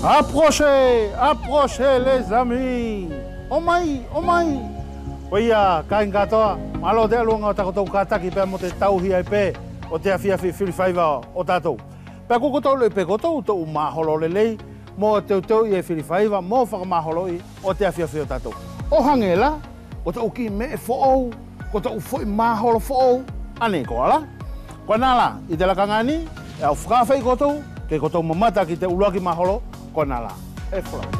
Approchez, approchez les amis. Omai, omai. Oia, kain katoa. Malo te alunga o takotou kataki pe mo te tauhi ai pe. O te afiafi whiriwhaiva o tātou. Pea kukotou le pe kotou to umaholo le lei. Mo te tau i e whiriwhaiva, mo whakamaholo i o te afiafi o tātou. O hangela, o te uki me e fo'ou. Ko te ufoi maholo fo'ou. Ane ko ala. Ko nala, i te lakangani, e au whakawhai kotou, ke kotou mamata ki te uluaki maholo, ko nala. E whlau.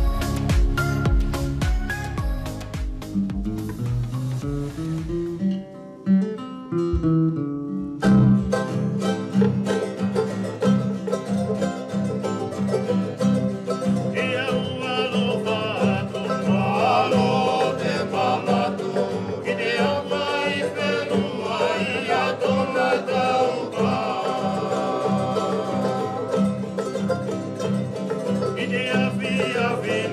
Idea via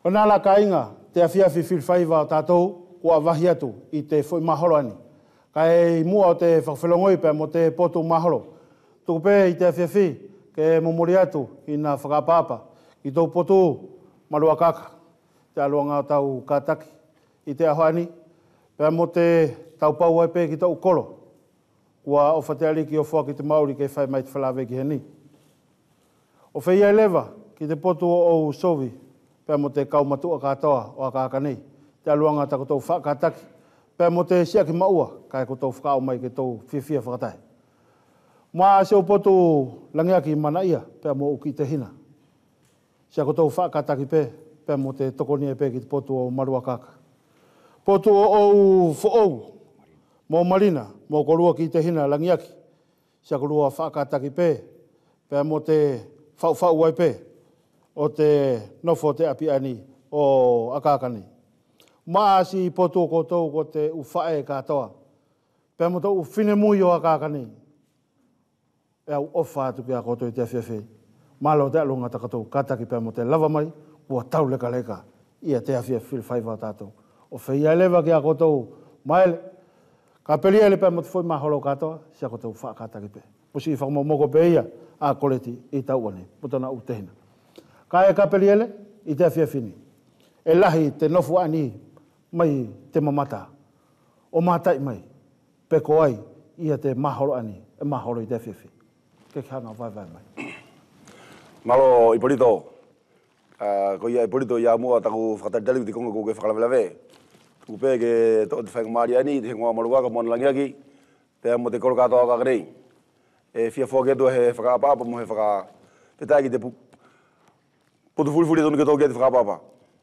Ona la kainga te afiafi filfaiva o tātou kua wahi atu i te whoi mahoro ani. Kai mua o te whakawhelongoi pe mo te potu mahoro. Tuku pē i te afiafi ke momori atu i nga whakapapa i tau potu marua kaka. Te aluanga o tau kātaki i te ahoani pe mo te tau pau ai pē ki tau kolo. Kua o whateari ki o whua ki te Māori kei whai mai te whalawe ki heni. O whai ai lewa ki te potu o Sovi pe mo te kaumatua katoa o akaka nei. Te aluanga ta kotou whakataki. Pe mo te sia ki maua kai kotou whakao mai ke tau whiawhia whakatai. Mā seo potu langiaki mana ia pe mo uki te hina. Sia kotou whakataki pe mo te tokonia pe ki te potu o marua kaka. Potu o whoou mo marina mo korua ki te hina langiaki. Sia korua whakataki pe mo te whau ai o te nofo te apiani o akakani. Maasi potu kotou ko te uwhae katoa. Pe mo tau whine mui o akakani. E au ofa atu ki a kotou i te awhiawhi. Malo te alunga ta kotou kataki pe mo te lava mai ua tau leka leka ia te awhiawhi whaiva tātou. O whia lewa ki a kotou maele. Ka pelia le pe mo te whoi maholo katoa sia kotou whakataki pe. Pusi i whakamomoko pe ia a koleti i tau ane. Putana u te hina. Ka e ka pelia le i te awhiawhini. E lahi te nofu ani mai te mamata. O matai mai. Peko ai ia te mahoro ani. E mahoro i te whiwhi. Ke hanga vai mai. Malo Ipolito. Ko ia Ipolito ia mua taku whakataritari ki te konga ko ke whakalawelawe. Tuku pē ke to te whaingamari ani, te hengoa maruaka mo langiaki. Te mo te koro katoa kakarei. E fia whoke atu he whakaapapa mo he whaka... Te taiki te putu furifuri tonu ke tō ke te whakaapapa.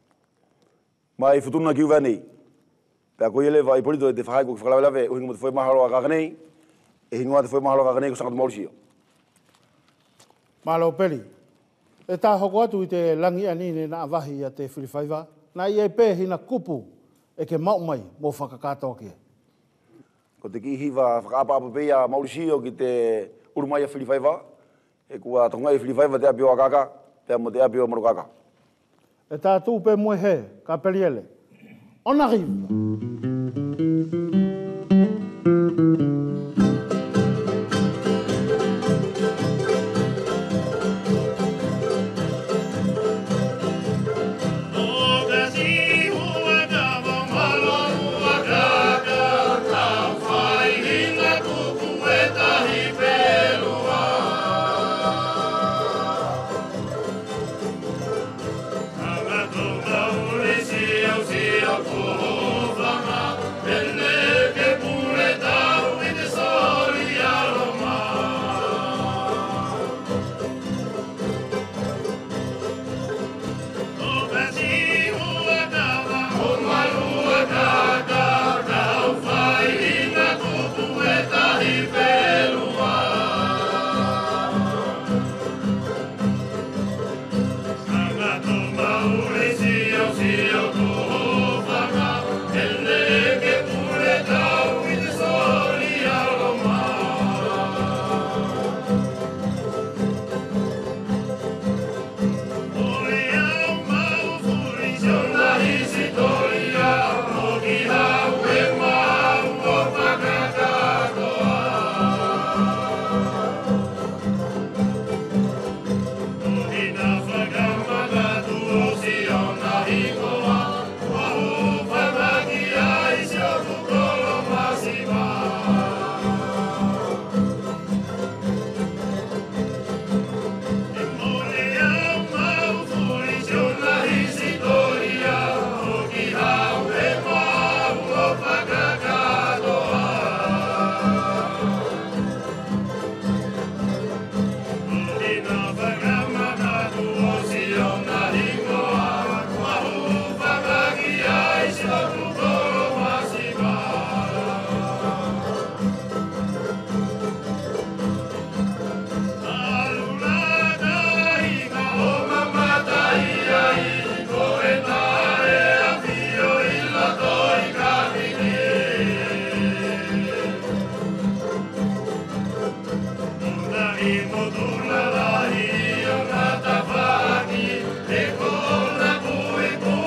Mai futuna ki uwa nei. Pea ko iele vai Ipolito e te whakai ko ki whakalawelawe, uhinga mo te whoi mahalo a kakanei, e hingoa te whoi mahalo a kakanei ko sakatu maurusio. Malo peri. E tā hoko atu i te langi anine na awahi a te whiriwhaiva, na i e pē hina kupu e ke mau mai mo whakakatoa kia. Ko te ki hiwa whakaapapa pēia maurusio ki te urumai a whiriwhaiva, e kua tongai whiriwhaiva te apio a kaka, te amo te apio maru kaka. E tā tū pē mue he, ka periele. Ona riva. Turna la hi, ona ta fani, e con la cui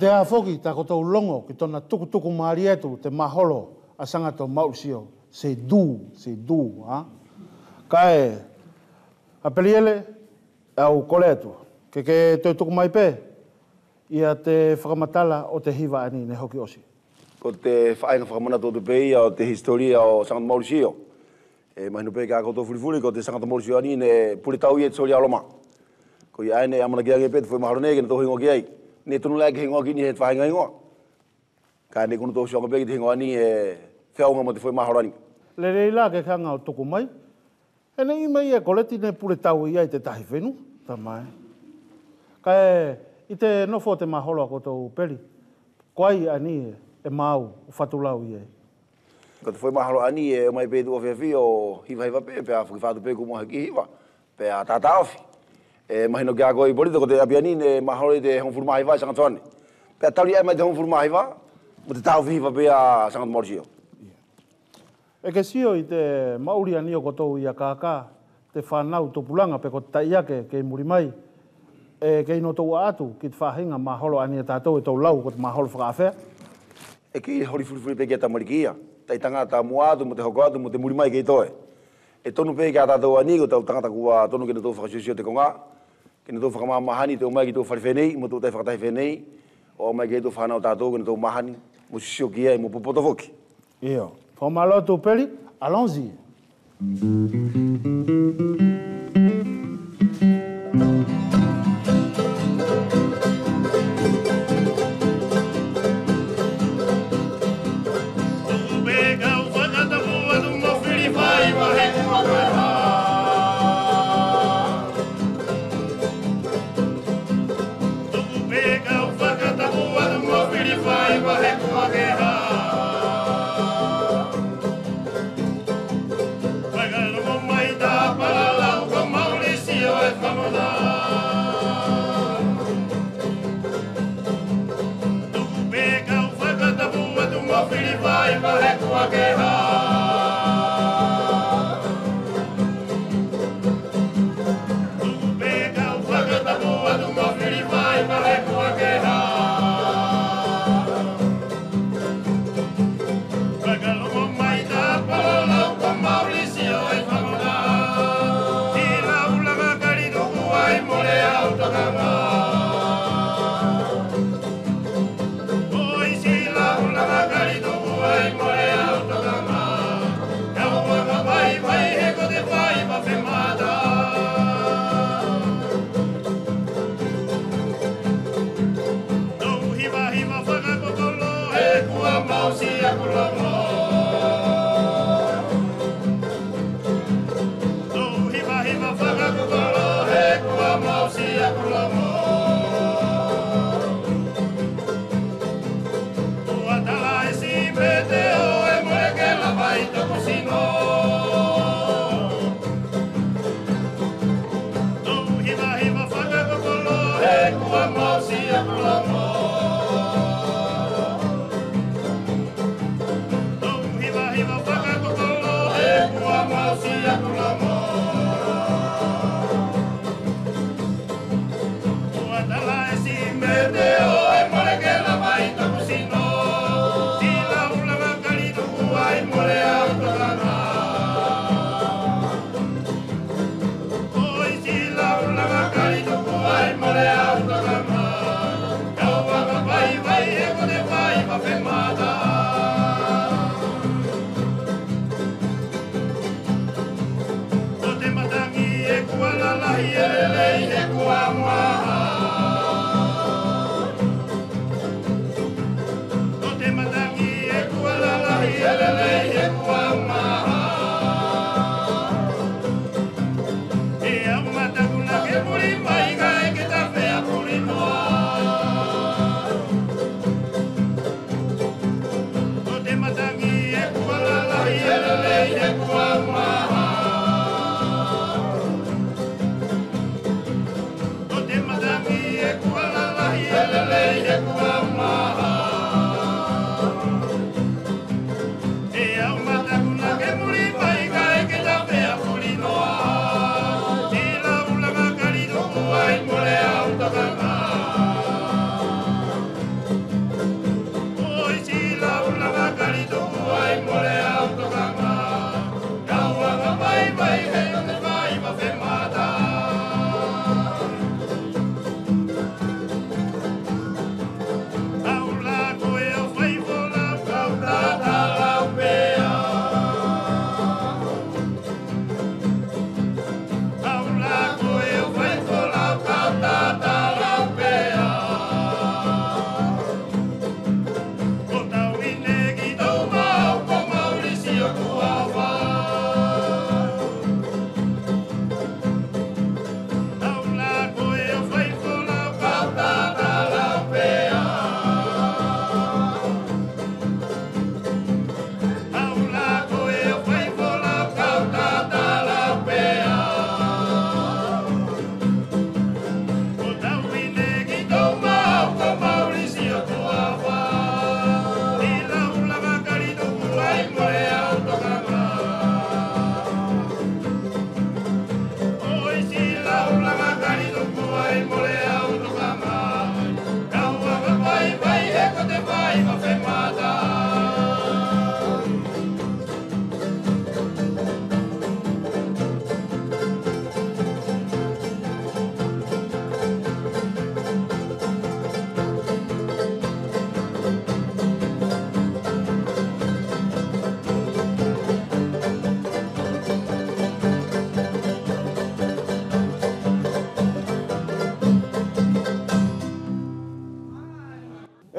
te afoki ta kotou longo ki tona tukutuku maari etu te maholo a sangato mausio se du ha kae a peliele au koletu ke te tuku mai pe ia te whakamatala o te hiva ani ne hoki osi ko te whainga whakamana tō te pei o te historia o sangato mausio mahinu pe ka kotou furifuri ko te sangato mausio ani ne puritau i e tsori aloma ko ia ene amana kia pe foi maharone ke to hingo ki ai ne tonu la ke hingo ki ni he whainga hingo ka ne kono to sio pe ki hingo ani whiaunga mo te foi maharani le reila ke kanga o tuku mai ene i mai e koleti ne puritau i ai te tahi whenu ta mai kae i te nofo te maholo a kotou peri koai ani e mau o whatulau i ai ko te foi mahalo ani e mai pe tu ofi o hiva pe a whakifatu pe kumo haki hiva pe a tata ofi mahino kia koe i polito ko te apiani ne mahalo i te hongfuru mahiva i sangatoane pe a tauri e mai te hongfuru mahiva mo te tau hiva pe a sangat morsio e ke sio i te mauri ani o kotou i a kākā te whanau topulanga pe ko taiake ke muri mai ke ino tau atu ki te whahinga maholo ani e tātou e tau lau ko te maholo whakawhea ki hori furifuri pe kia tamarikia tai tangata muatu mo te hoko atu mo te muri mai ke i toe e tonu pe kia tātou ani ko tau tangata kua tonu ke ne tau whakasiosio te konga ke ne tau whakamahani te o mai ki tau whariwhenei mo tau tai whakatai whenei o mai ke tau whanau tātou ke ne tau mahani mo sisio ki ai mo popoto foki Io, famalo tu peli, allons-y.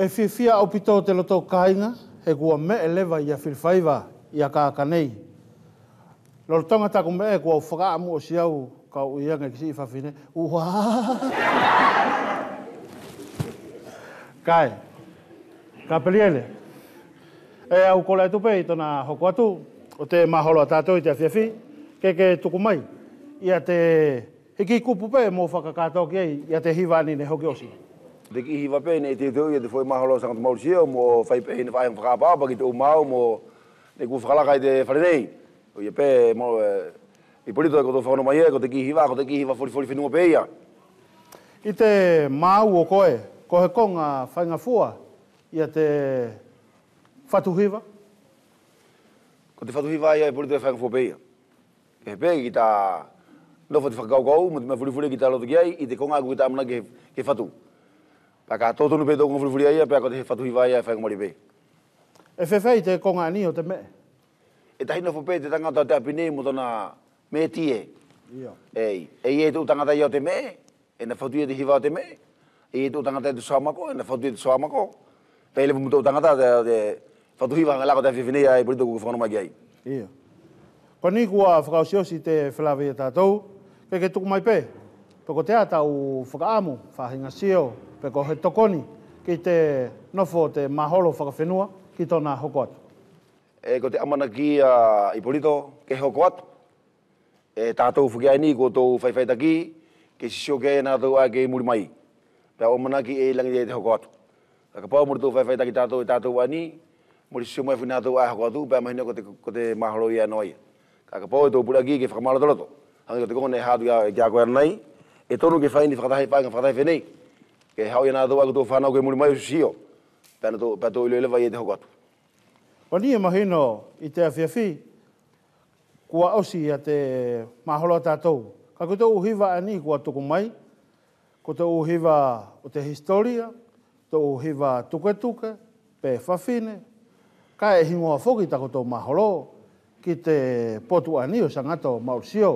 E whiwhia au pito te loto kāinga, he kua me e lewa i a whiwhaiva i a kākanei. Loro tonga taku me e kua whakaamu o siau ka u ianga ki si whawhine. Ua! Kai, ka peliele. E au kola e tupe i tona hoko atu, o te maholo a tātou i te whiwhi, ke tuku mai. Ia te hiki kupu pe mō whakakātou ki ei, ia te hiwani ne hoki osi. Te ki hiwa pe ne te tau ia te whoi mahalo sanga te maurisia, mo whai pe ne whae whakapapa ki te umau, mo ne ku whakalaka i te wharenei. O ia pe, mo i polito e koto whakano mai e, ko te ki hiwa fori whenua pe ia. I te māu o koe, ko he konga whainga fua, ia te whatuhiwa? Ko te whatuhiwa ia i polito e whainga fua pe ia. Ke he pe ki ta nofo te whakaukau, mo te mea furifuri ki ta loto ki ai, i te konga aku ki ta amana ke whatu. Paka tōtonu pe tōkonga furifuri ai, pēa ko te whatuhiwa ia e whainga mori pe. E whewhei te konga ani o te me? E tahi nofo pe te tangata te apine mo tona me tie. Ei, e tō tangata ia o te me, e na whatu ia te hiwa o te me. E tō tangata ia te soamako, e na whatu ia te soamako. Pei lewa mo tō tangata te whatuhiwa ngā lako te whiwhinei ai, purito ku whanoma ki ai. Ia. Ko ni kua whakausiosi te whelawhi e tātou, ke tuku mai pe. Peko te atau whakaamu, whahinga sio, peko he tokoni, ki te nofo te maholo whakawhenua, ki tōna hoko atu. E ko te amana ki i polito, ke hoko atu. E tātou whukia ni ko tō whaiwhaitaki, ke sisio ke nā tau a ke muri mai. Pea o manaki e langi e te hoko atu. Ka pao muri tō whaiwhaitaki tātou e tātou a ni, muri sisio mai whina tau a hoko atu, pea mahina ko te maholo i anō ia. Ka pao e tō puraki ke whakamala toloto. Hangi ko te kone hātu kia koe anai, e tonu ke whaini whakatahi whenei. Ke hau ia nā tau a ko tō whanau ke muri mai o sisio. Pea tō ilo elewa i e te hoko atu. O ni e mahino i te awhiawhi, kua osi a te maholo tātou. Ka ko te uhiwa ani kua tuku mai, ko te uhiwa o te historia, te uhiwa tuke, pe whawhine, ka e hingoa whoki tako tō maholo ki te potu ani o sangato Mauricio.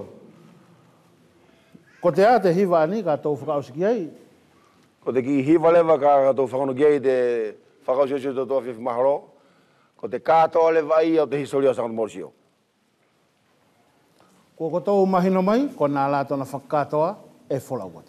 Ko te a te hiwa ani ka tō whakaosi ki ai. Ko te ki hiwa lewa ka tō whakano ki ai te whakaosi o tō awhiawhi maholo, ko te kātoa le vai o te historia o Sangato Mauricio. Ko tōu mahino mai, ko nā lātona whakātoa e wholau atu.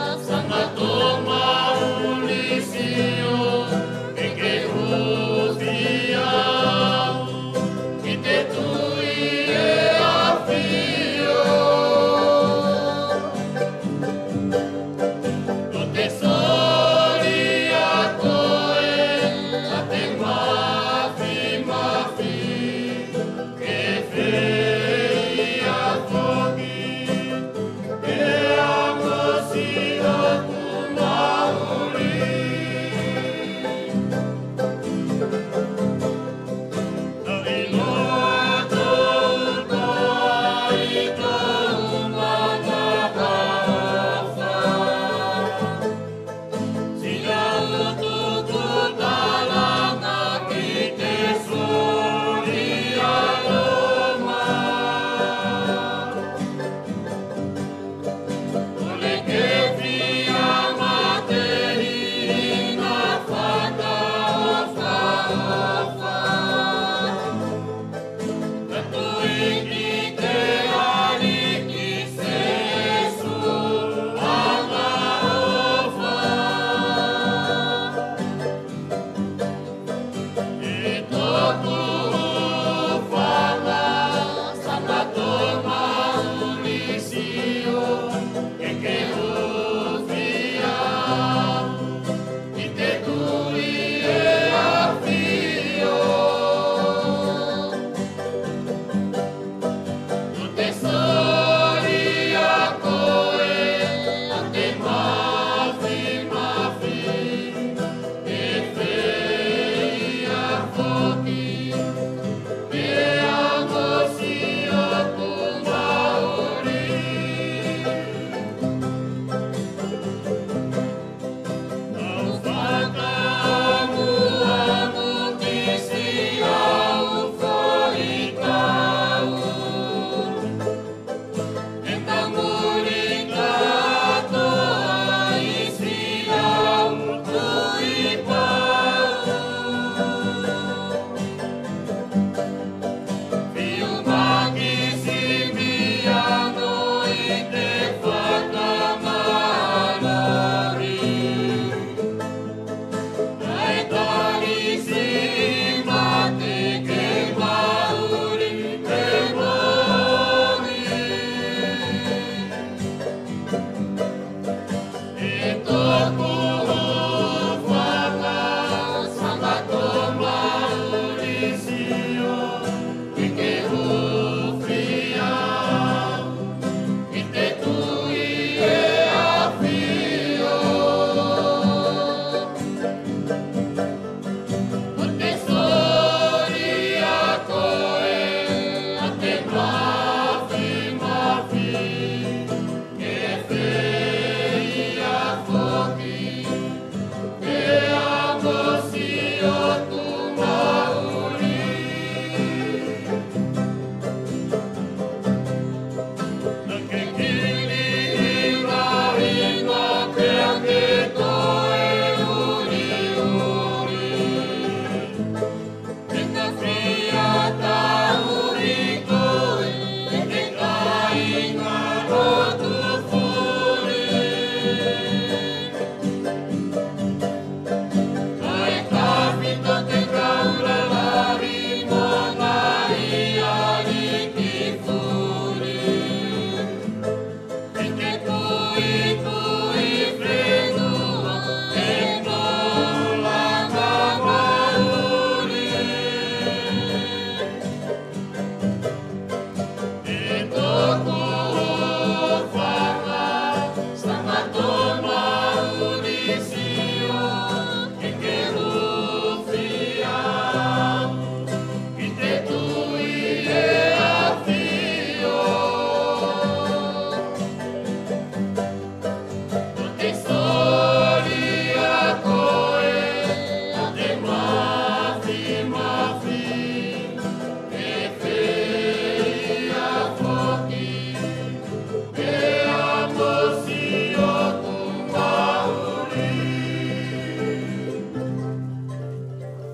Sangato Mauricio, e que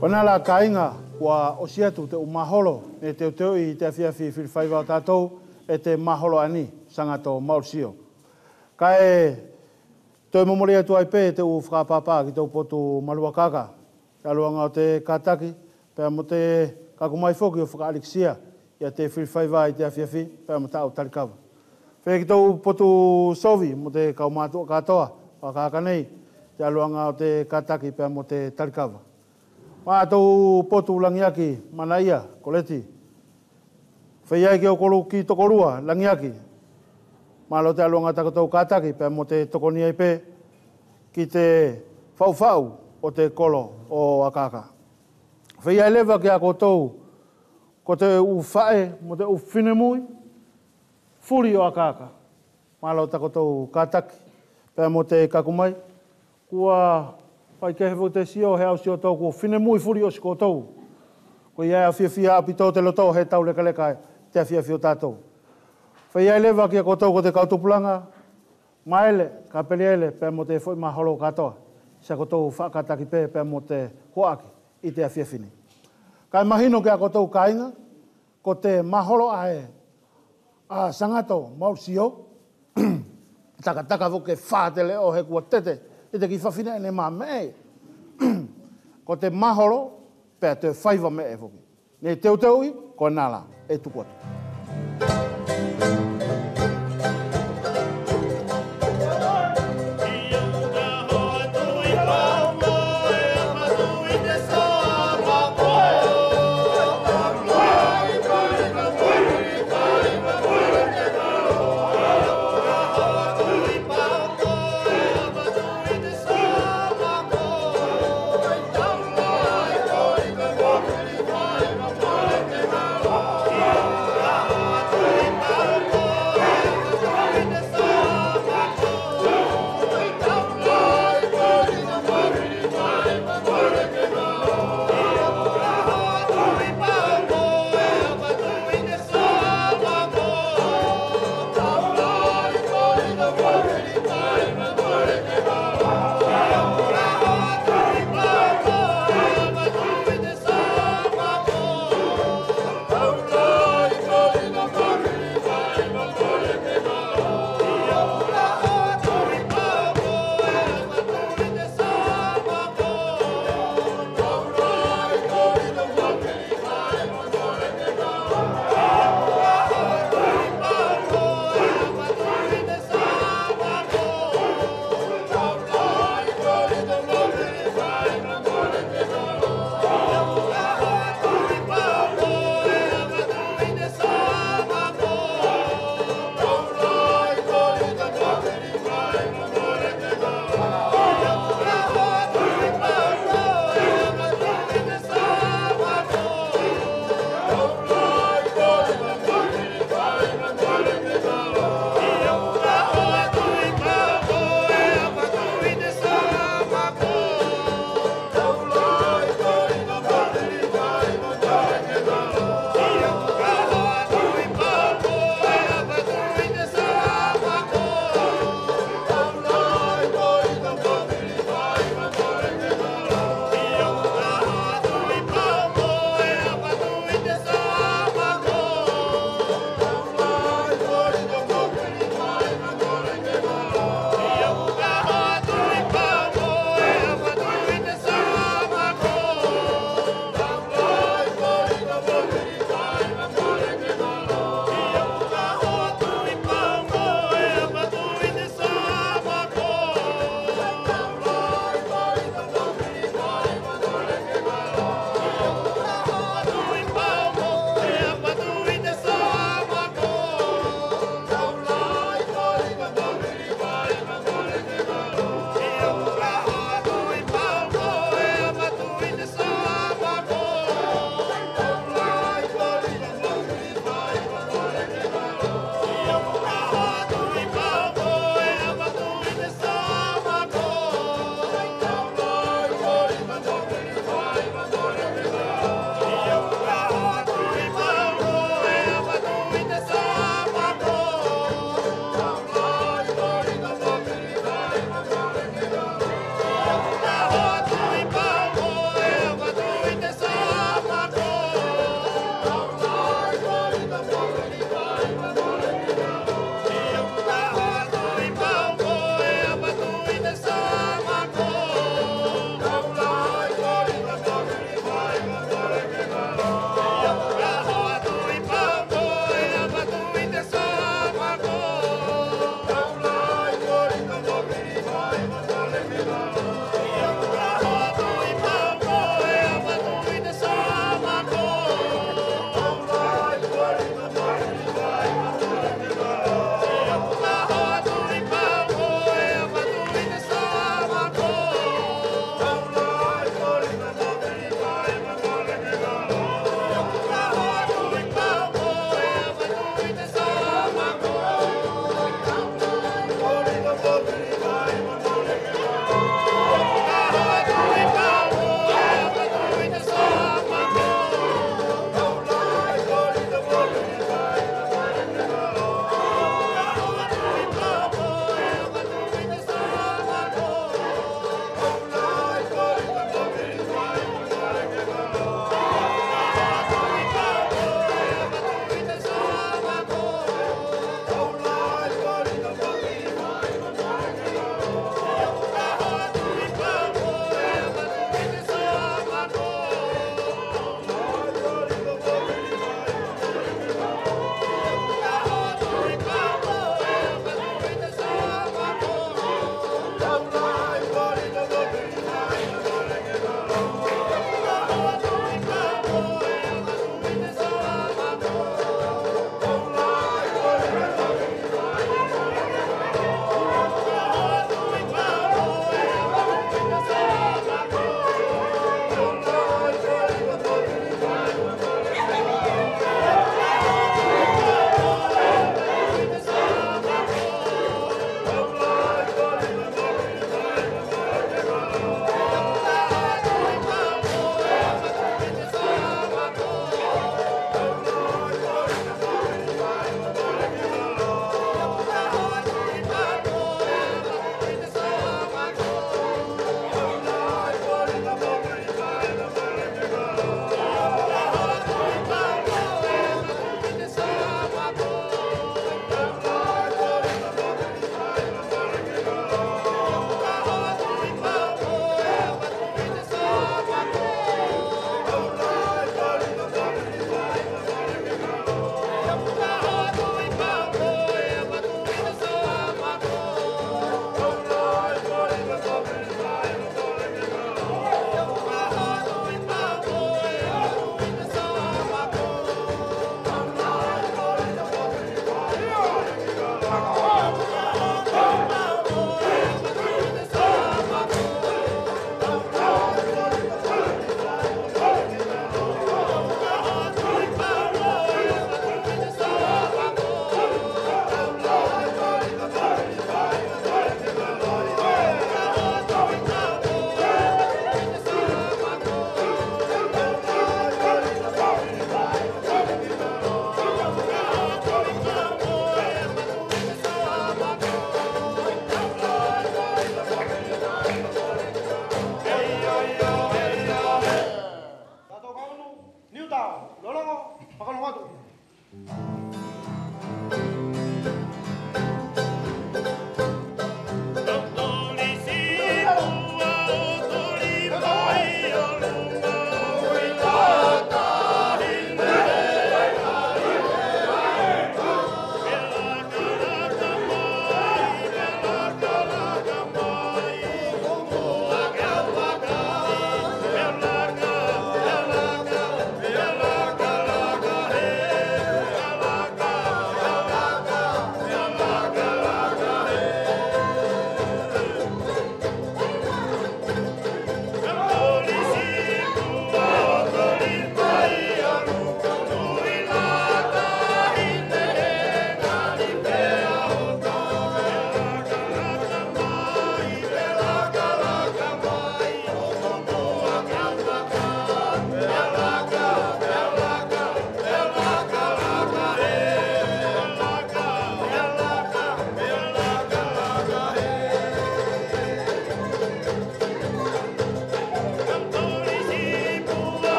Ona la kainga wa o siatu te umaholo e te teo I te awhiawhi whiwhaiwa o tātou e te maholo ani sangato mausio. Kai toi momori atu ai pē te u whakapapa ki tau potu maluakaka. Te aluanga o te kātaki, pēr mo te kakumai whoki o whakaaliksia ia te whiwhaiwa I te awhiawhi, pēr mo tā o tarikawa. Whē ki tau potu sovi mo te kaumātua katoa, whakaka nei, te aluanga o te kātaki pēr mo te tarikawa. Mā tau potu langiaki manaia, koleti. Whaiai ki o kolu ki tokorua, langiaki. Mā lo te aluanga takotau kātaki, pēr mo te tokoni ai pē, ki te whau o te kolo o akaka. Whaiai lewa ki a kotou, ko te u whae, mo te u whinemui, furi o akaka. Mā lo takotau kātaki, pēr mo te kakumai, kua pai ke hevo te sio he au sio tau ko whine mui furi o siko tau. Ko ia a whiawhia api tau te loto he tau leka leka te a whiawhia o tātou. Whai ai lewa ki a kotou ko te kautupulanga, maele, ka peli ele, pēr mo te whoi maholo katoa. Sa kotou whakataki pēr mo te hoaki I te a whiawhini. Kai mahino ki a kotou kainga, ko te maholo ae a sangato mausio, taka voke whātele o he kua tete, I te ki whawhina e ne mā mei. Ko te maholo, pēr te whaiva me e whoki. Ne teu I, ko nāla, e tuku atu.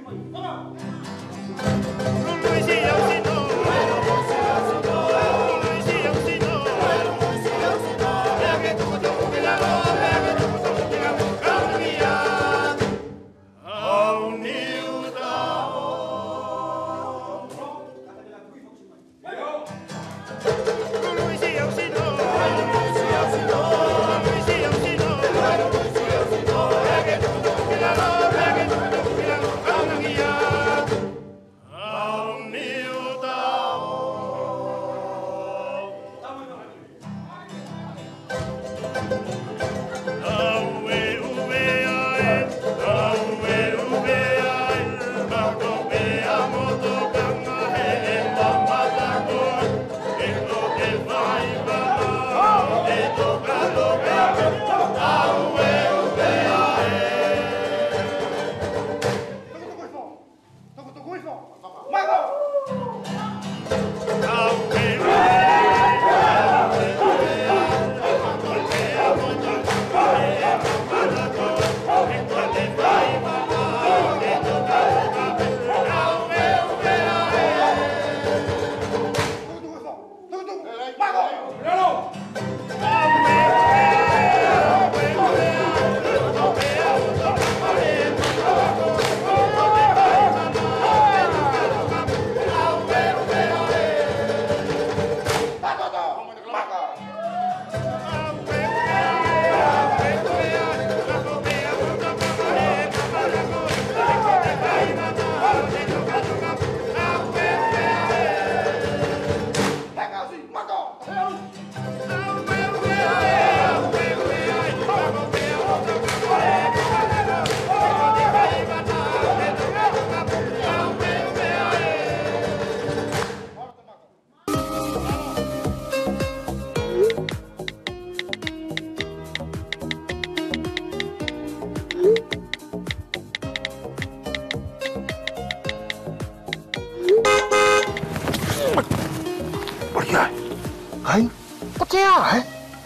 Hai, patea hai.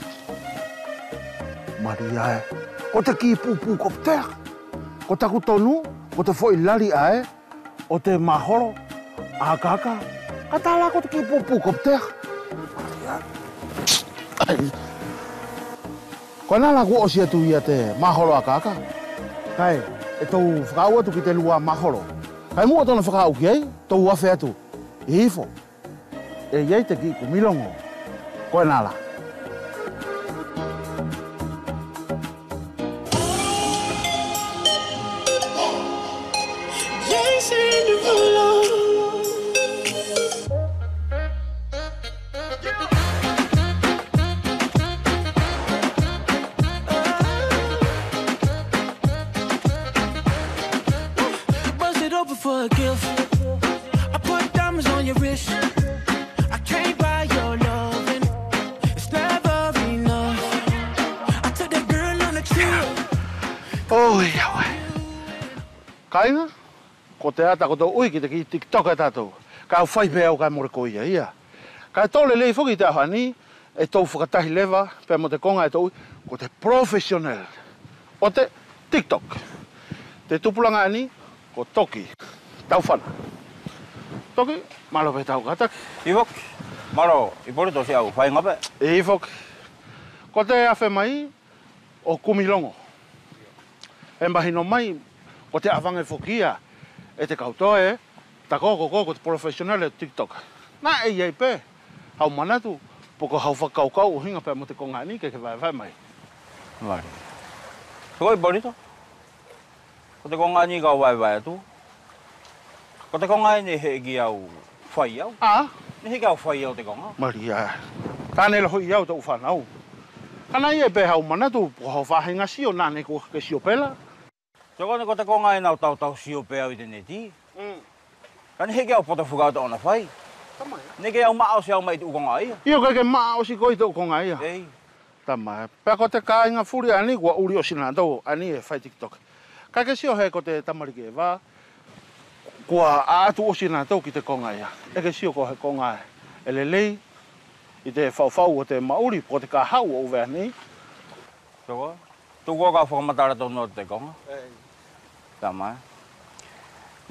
Maria hai. O te ki pupu ko patea. Ko taku tonu, ko te foi lari ai. O te mahoro, a kaka. Katala ko te ki pupu ko patea. Maria. Ai. Ko nala ko osia tu ia te mahoro a kaka. Kai, e tau whakau atu ki te lua mahoro. Kai mua tona whakau ki ei, tau wafe atu. Hifo. E iei te ki ku milongo. Koe nala. Bust it open for a gift. I put diamonds on your wrist. I can't buy your loving. It's never enough. I took that girl on a trip. Oi, awe. Kainga, ko te ata ko tau ui ki te ki TikTok e tātou. Ka au whai pēo kai more ko ia. Ka tole lei whoki te ahani, e tau whakatahi lewa, pēr mo te konga e tau ui, ko te professional. O te TikTok. Te tupulanga ani, ko toki. Tau whana. Toki, malo pe tau kataki. Ivok, maro, i pori tosi au, whai ngape. Ivok. Ko te awhe mai, o kumilongo. E mahino mai, ko te awange whokia, e te kautoe, ta koko ko te professional e TikTok. Nā e iei pē, hau manatu, poko hau whakaukau o hinga pē mo te konga ni, ke vai mai. Mari. Ko i pori to? Ko te konga ni kau vai atu. Ko te konga ni he ki au whai au. Ni he ki au whai au te konga. Maria, tāne la hoi iau tau whanau. Kana iei pē hau manatu, poko hau whahenga sio, nāne ko ke sio pēla. Ko te konga i nau tau sio pe au i te neti. Kani he ki au poto whukau te ona whai. Ne ke au maa o si au mai te ukonga ia. Io ke maa o si koi te konga ia. Ei. Tama, pea ko te kāinga furi ani, kua uri o sina tau, ani e whai TikTok. Ka ke sio he ko te tamariki e wā, kua atu o sina tau ki te konga ia. E ke sio ko he konga e lelei, i te whau o te mauri, ko te ka hau o vea ni. Tu ko ka whakamatara tonu o te konga. Ei. Tama.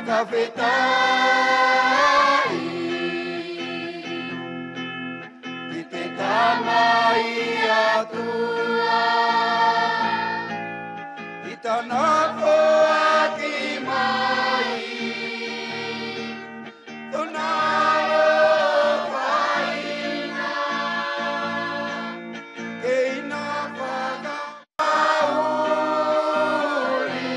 Whakawhetai I te tamai atua I tana koa ki mai Tuna whaina Keina whakauri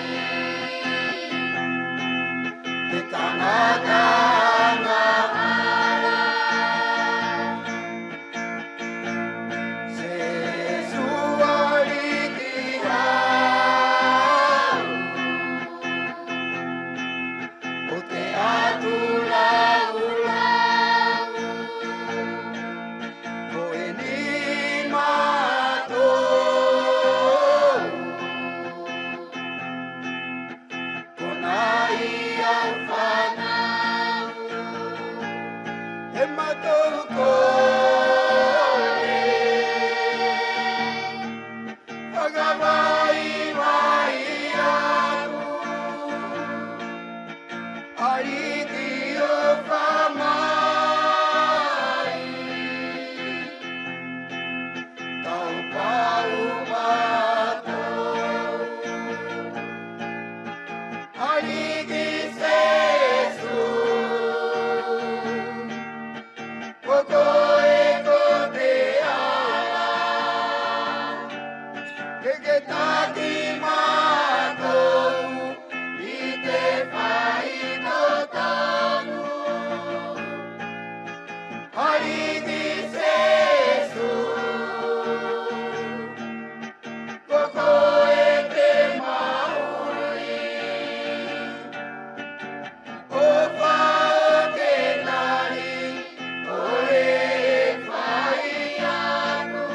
Te tangata ngahara Se suari ki hau O te atu lau lau Ko e ni mātou Ko nai au whanau He mātou kore Whakawai wai aku Ariki o whamai Tau pau mātou Ariki sesu Koko e ko te ala Ke taki mātou I te whai no tangu Ariki sesu Koko e te mauri O whao ke nari O e whai atu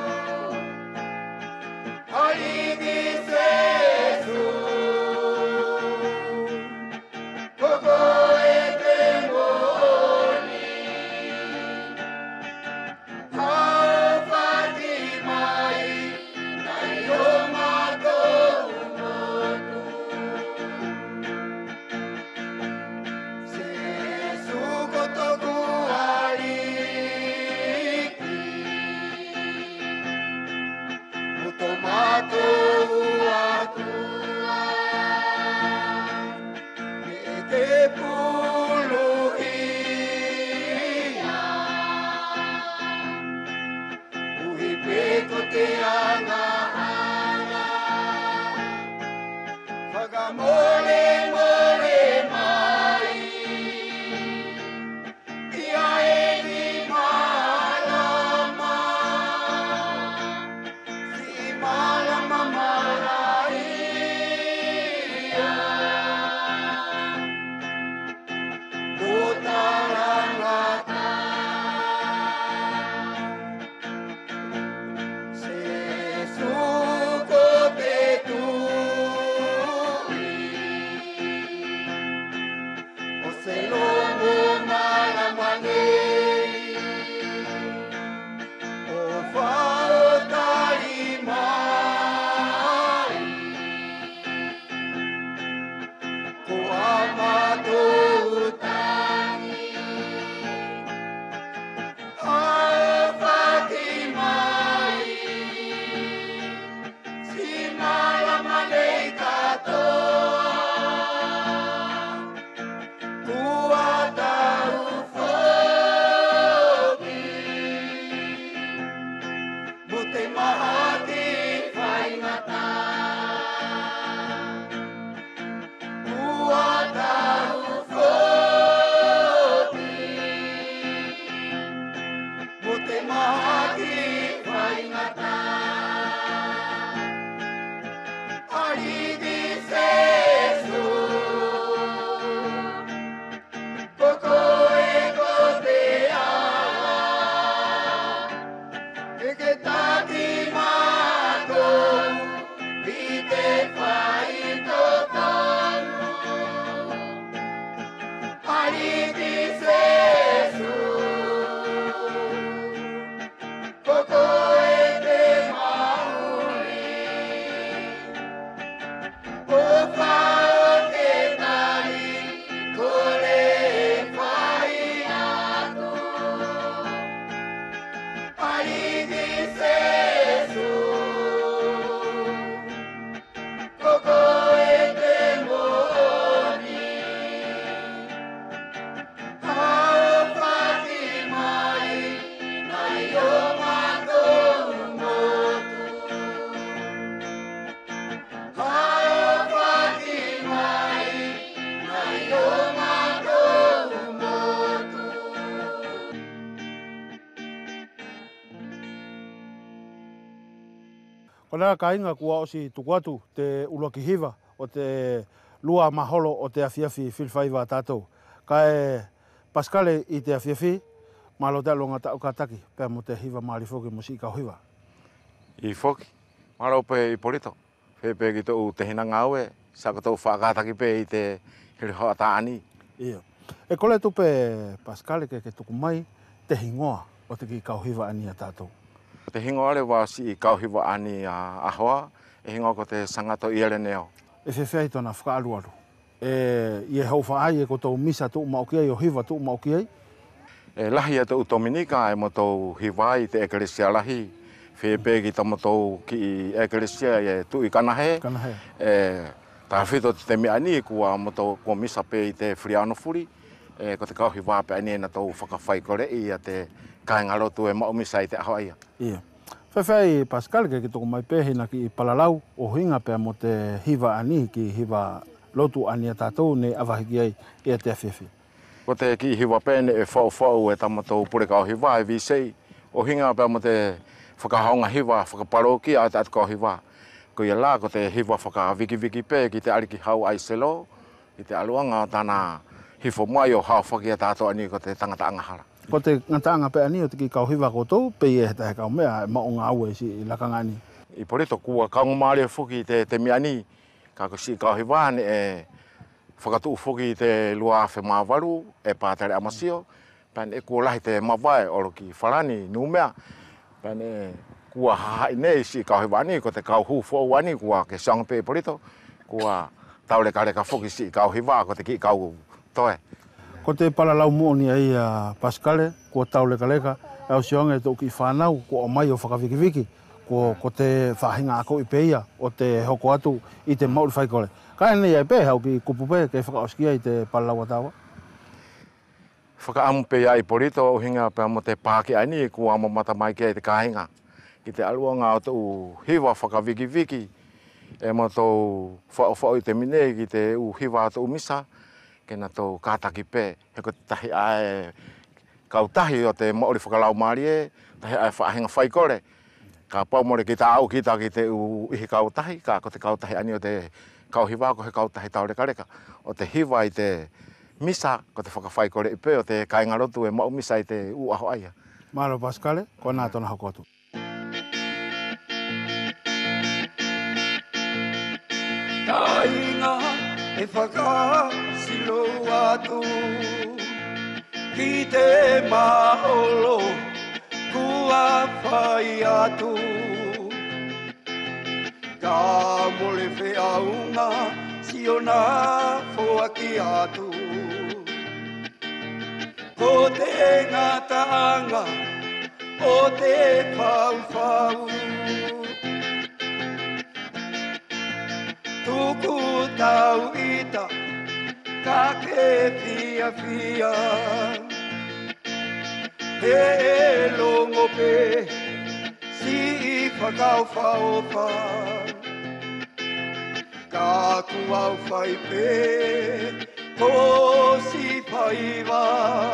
Ariki sesu Koko e te moni Hau whati mai Nai o mātou motu Sesu ko toku ariki O tō mātou atua Me te puluhia Uhi peko te angahara Whakamole mole mai Ia e ni malama Si malama maraia O tarangata Se suko te tui Kona kainga kua o si tukuatu te uluakihiva o te lua maholo o te afiafi whiwhaiwa tātou. Kai Pascale i te afiafi, malo te alonga tau kataki, pēr mo te hiva maari whoki mo si kauhiwa. I whoki, maro pe i polito. Whepe ki tau te hinanga aue, sa katou whakataki pe i te hiri hoa taani. Ia. E kole tupe Pascale ke tuku mai te hingoa o te ki kauhiwa ani a tātou. Te hingoa le wa si kauhiwa ani a ahoa, e hingoa ko te sangato i ele neo. E whewhai tona whakaaluaru. I e hau whaai e ko tau misa tu umaukiai o hiwa tu umaukiai. E lahi a tau Dominika e mo tau hiwai te eklesia lahi. Whepe ki tamo tau ki eklesia e tu i kanahe. Kanahe. Tā whito te mea ni kua mo tau kua misa pe i te whiriano furi. Ko te kauhiwa pe ani e na tau whakawhai kore i a te kāinga rotu e mau misa i te ahoa ia. Ia. Whewhai Pascal ke toko mai pēhina ki Palalau o hinga pēr mo te hiwa ani ki hiwa lotu ani a tātou ne awahiki ai i a te awhiawhi. Ko te ki hiwa pēne e whau e tamo tau pure kauhiwa e visei. O hinga pēr mo te whakahaonga hiwa, whakaparoki a te atu kauhiwa. Ko ia la ko te hiwa whakawiki pē ki te ariki hau ai selo, ki te aluanga tāna hifo mai o hao whaki a tātou ani ko te tangata angahara. Ko te ngataanga pe ani o te ki kauhiwa kotou, pe i e he tahe kau mea, mao ngā aue si i lakangani. I porito kua kaungomari e whuki te miani, ka ko si kauhiwa ne e whakatuu whuki te lua awhi maawaru, e pātere amasio, pēn e kua lahi te mawai oro ki wharani numea, pēn e kua hahai nei si kauhiwa ani, ko te kauhu whou ani, kua ke sangape e porito, kua taule kareka whuki si kauhiwa, ko te ki kau toe. Ko te Palalau mooni ai a Pascale, ko tau leka leka, au sionga e tau ki whanau, ko o mai o whakawiki, ko te whahinga ako i peia, o te hoko atu i te mauri whaikole. Ka nei ai pē, hau ki kupu pē, kei whakaoskia i te Palalau atawa? Whakaamu pēia i porito, o hinga pēr mo te pāke ani, kua mamata mai kia i te kāhinga. Ki te aluanga o tau hiwa whakawiki, e mo tau whao i te mine, ki te hiwa tau misa, ke na tau kātaki pē, he ko tahi ae kautahi o te maori whakalau maari e, tahi ae whaahinga whaikore. Ka paumore ki tā au kita ki te ihi kautahi, ka ko te kautahi ani o te kauhiwa ko he kautahi tau reka reka. O te hiwa i te misa, ko te whakawhaikore i pē, o te kāinga rotu e mau misa i te aho aia. Malo Pascale, ko nā tona hoko atu. Tainga e whakasilo atu ki te maholo kua whai atu ka mole whiaunga siona whoaki atu ko te ngataanga o te whau tuku tau ita ka ke fia he longo pe si whakauwhauwha ka kuau whai pe ko si whaiwa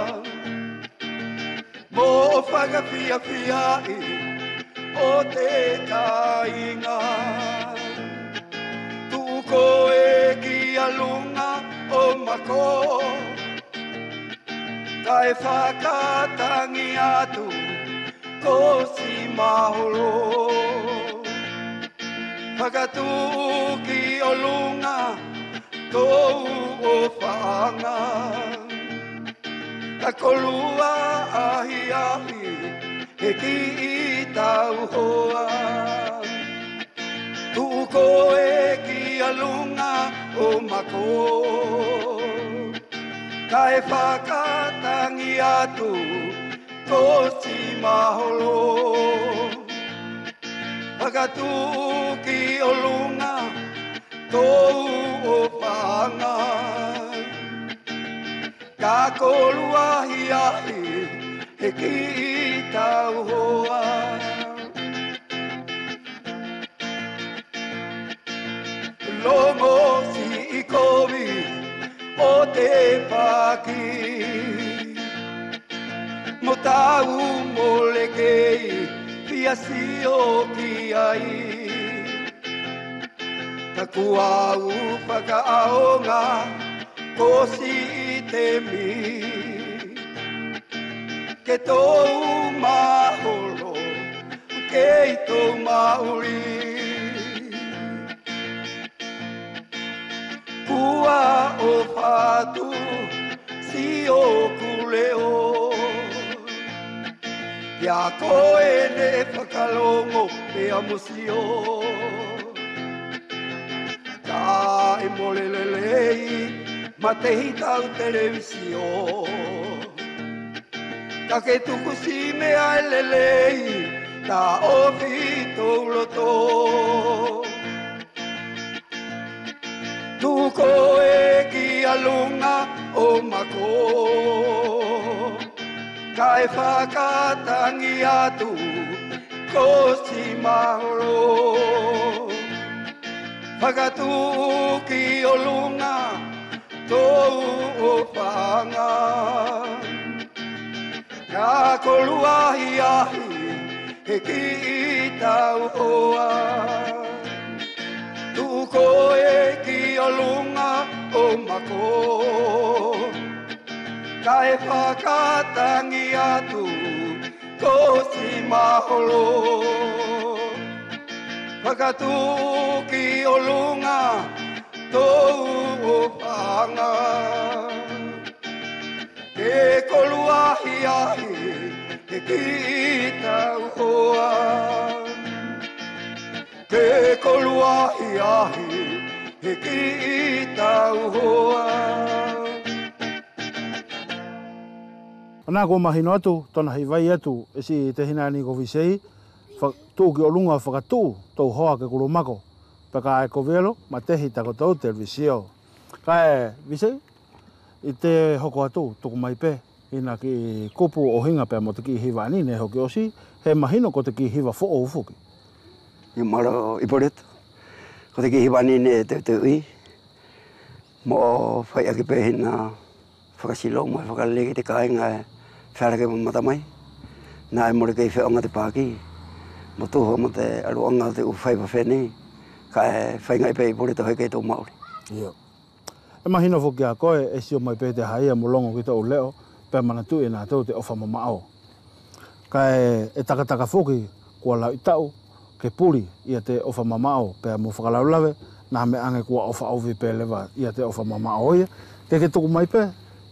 mo whakawhia i o te kāinga ko e ki alunga o mako kai whakatangi atu ko si maholo whakatu ki o lunga kou o whaanga ka kolua ahi e ki i tau hoa ko e ki alunga o mako kai whakatangi atu ko si maholo whakatu ki o lunga kou o whaanga ka kolua ahi e ki tau hoa longo si ikomi o te paki mo tau mo lekei pia si o ki ai Kua upaka aonga kosi I te mi ke tōu maholo ke I tōu mauri kua o patu si o kuleo ia koe ne whakalongo me amusio ka e mole lelei ma te hitau televisio ka ke tuku si mea e lelei ta ofi tau loto tuko e ki alunga o mako ka e whakatangi atu ko si mahoro Whakatuki o lunga tōu o whanga Ka koluahi ahi he ki I tau hoa Tuko e ki o lunga o mako Ka e whakatangi atu ko si maholo Whakatuki o lunga tōu o whanga Ke koluahi ahi he ki tau hoa Ke koluahi ahi he ki tau hoa Ana ko mahino atu, tona hei vai atu, esi te hinani ko visei, tū ki o lunga whakatū, tau hoa ke kuru mako. Paka e ko velo, ma tehi tako tau televisio. Ka e visei, I te hoko atu, tuku mai pe, ina ki kupu o hinga pe mo te ki hiwa ani, ne hoki osi, he mahino ko te ki hiwa fo o ufuki. I maro I poreto, ko te ki hiwa ani ne te ui, mo whai aki pe hina whakasilo, mo whakalegi te kāinga e whaarake matamai, nā e more kei whionga te pāki, mo tuho mo te aruanga te uwhaiwa whenei, ka e whaingai pe I poreto hei kei tō Māori. Ia. E mahino fo ki a koe, e sio mai pe te haia mo longo ki tau leo, pe manatu e nā tau te ofa mamao. Ka e takataka foki, kua lau I tau, ke puri ia te ofa mamao, pe mo whakalaulawe, nā me ange kua ofa auwi pe lewa ia te ofa mamao ia, ke tuku mai pe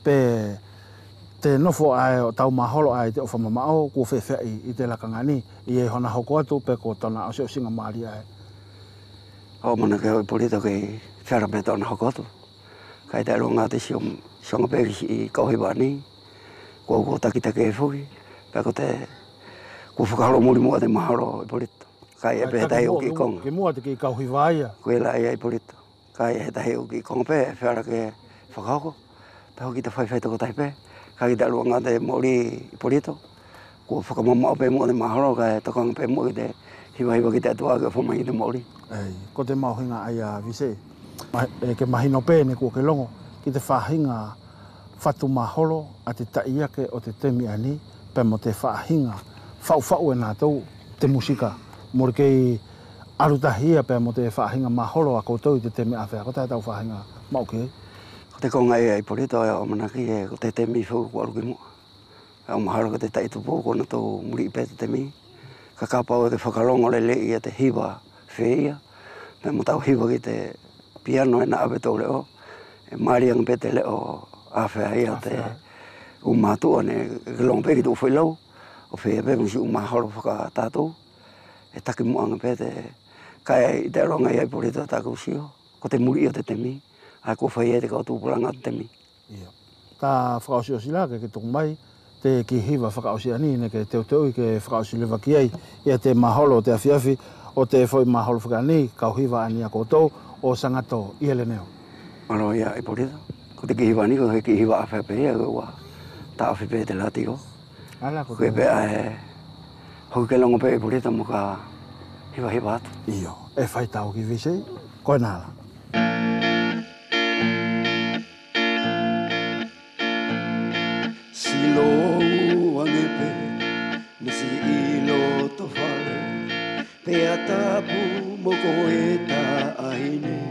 te nofo ai o tau maholo ai te ofa mamao, kua whewhei I te lakangani, I e hona hoko atu, pe ko tona o seo singa maari ai. O mana ke hoi poreto kei whara me tona hoko atu. Kai te aronga te sionga pēkisi I kauhiwa ni, kua kua takitake e fuki, pe ko te kua whakahalo muri mua te mahalo I poreto. Kai e pe he tahi o ki konga. Ke mua te ki kauhiwa ia. Koe la ia I poreto. Kai e he tahi o ki konga pe, whara ke whakahoko. Pe hoki te whaiwhai toko tahi pe. Kai te aronga te Māori I poreto. Kua whakamamao pe mua te mahalo, kai tokanga pe mua ki te hiwa ki te atua ke whamai ki te Māori. Ei, ko te mauhinga ai a visei. Ke mahino pēne kua ke longo, ki te whahinga whatu maholo a te taiake o te temi ani, pe mo te whahinga whau e nā tau te musika. Mori kei arutahia pe mo te whahinga maholo a koutou I te temi awhea, ko te tau whahinga mauke. Ko te konga I poreto o manaki e ko te temi whu kua aruki mua. O maharo ko te taitupu kona tau muri I pe te temi. Ka kapau e te whakarongo le lei a te hiwa whia. Me mo tau hiwa ki te piano e na awe tau leo. E mariang pe te leo awhea ia te umātua ne long pe ki tu whailau. O whia pe misi umaharo whakatātou. E taki muanga pe te kai I te aronga I poreto tāku sio. Ko te muri o te temi. Ai ko whai e te kautu puranga te temi. Ia. Tā whakaosio sila ke tuku mai, te ki hiwa whakaosi ani, ne ke teu I ke whakaosi lewa ki ai, ia te maholo, te awhiawhi, o te whoi maholo whakani, kau hiwa ani a koutou, o sangato I ele neo. Maro ia I poreto. Ko te ki hiwa ni, ko he ki hiwa awhea pe ia, ko wa ta awhi pe te lati ko. Ala ko Koe pe ae, hoki ke longo pe I poreto mo ka hiwa atu. Iyo, e whai tau ki visei, koe nāla. Silo angepe, nisi ilo to fale, pe atapu moko e ta aine.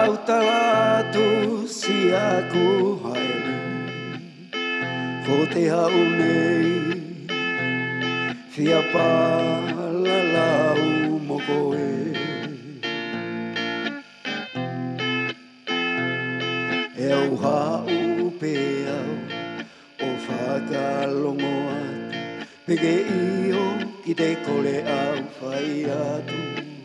Au talatu si aku haere Ko te hau nei Fia palalau mo koe E au hau pe au O whakalongo atu Peke iyo ki te kore au whai atu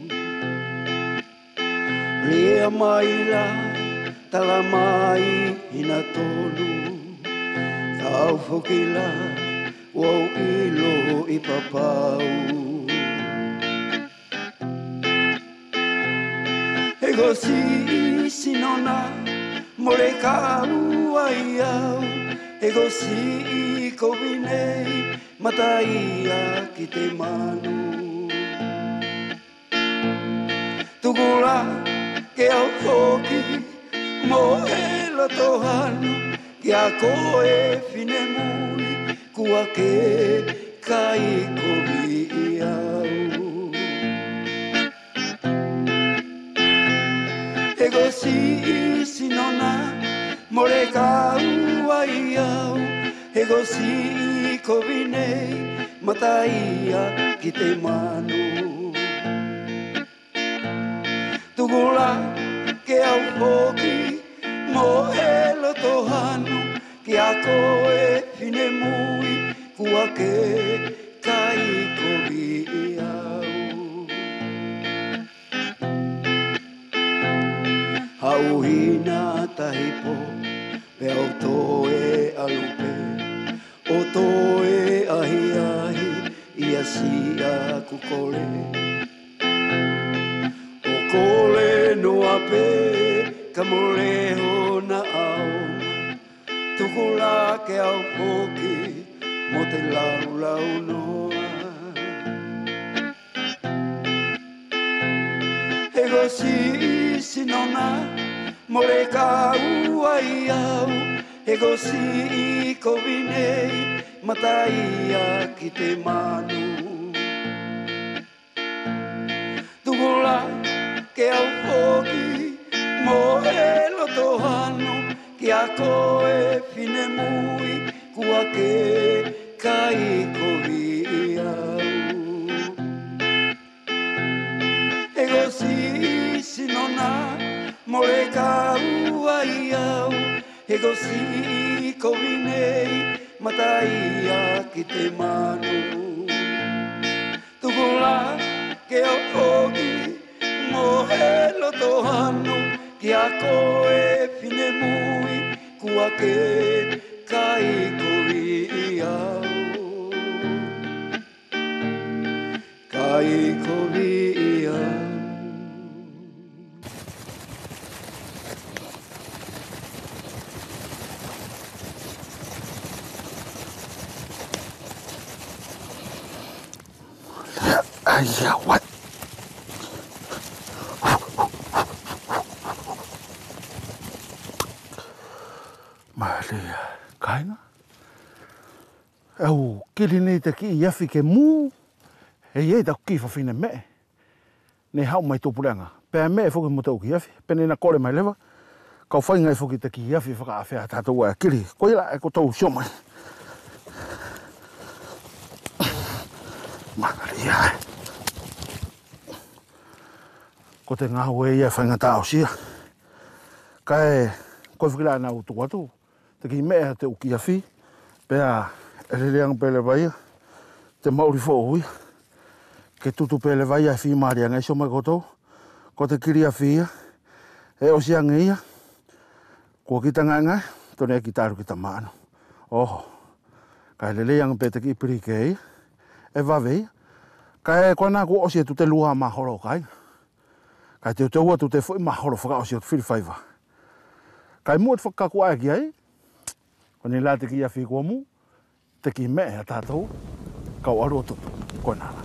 Rea maila tala mai ina tolu Kau whokila wau ilo i papau E gosi sinona More kau ai au E gosi kovinei Mataia ki te manu Tukula ke au hoki Mo e loto hanu Ki a koe fine mui Kua ke kai kovi i au E gosi sinona More kau ai au E gosi kovinei Mataia ki te manu Tukula ke au hoki Mo e loto hanu Ki a koe fine mui Kua ke kai kovi i au Hau hina tahipo Pe au toe alupe O toe ahi ahi Ia si a kukole O kole no ape Kamoleho na auma Tukula ke au poki Mo te lau lau noa E gosi sinona Mo le kau ai au E gosi kovinei Mataia ki te manu Tukula ke au poki Mo e loto hanu Ki a koe fine mui Kua ke kai kovi i au E gosi sinona Mo le kau ai au E gosi kovinei Mataia ki te manu Tukula ke au poki Mo e loto hanu Ki a koe fine mui Kua ke kai kovi i au Kai kovi i au Ai, what? Maria, kaina. Au, kiri nei te ki i awhi ke mū. E iei tau ki whawhine me. Nei hau mai tōpuranga. Pea me e whuki mo tau ki awhi. Pene na kore mai lewa. Kau whai ngai whuki te ki i awhi whakaawhea tātou a kiri. Koe la e ko tau sio mai. Maria. Ko te ngā ue ia whainga tā o sia. Kai, koe whakila nā utu watu. Te ki mea te uki awhi. Pea, e rereanga pele vai. Te mauri fōhui. Ke tutu pele vai a whi maria ngai so mai koto. Ko te kiri awhi ia. E o sia ngai ia. Kua ki ta ngai ngai. Tone ki tāru ki ta maano. Oho. Kai rereanga pe te ki piri kei. E vavei. Kai koe nā kua osia tu te lua mahoro kai. Kai te ua tu te fwoi mahoro whaka osia tu whiriwhaiwa. Kai mua te whakakua e ki ai. Kone la te ki a whi kua mu. Te ki mea tātou. Kau aru o tupu. Koe nāra.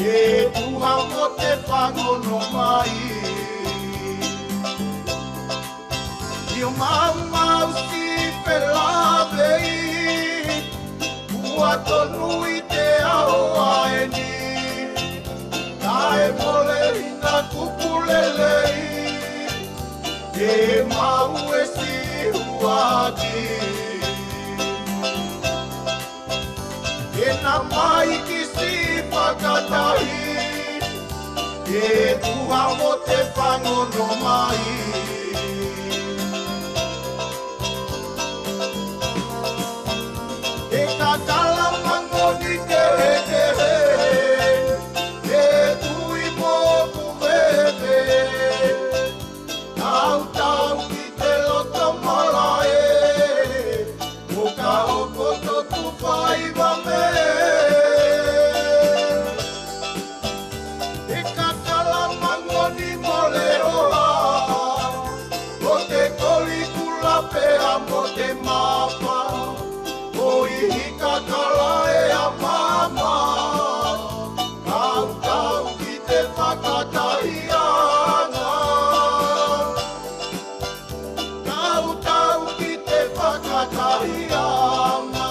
E tuha mo te whangono mai. Io mau si pelawei, ua tonu i te aoa e ni. Tae mole ina kupulelei, e mau e si huaki. E na mai ki si whakatahi, e tuha mo te whangono mai. E ka kala mangoni ke he, e tui mo kuwewe. Tau tau ki te loto malae, o ka hoko toku whaiwa me. E ka kala mangoni mole oa, o te koli kula pea mo te mapa. O hika kala e a mama, kau kau ki te whakatahianga. Kau kau ki te whakatahianga.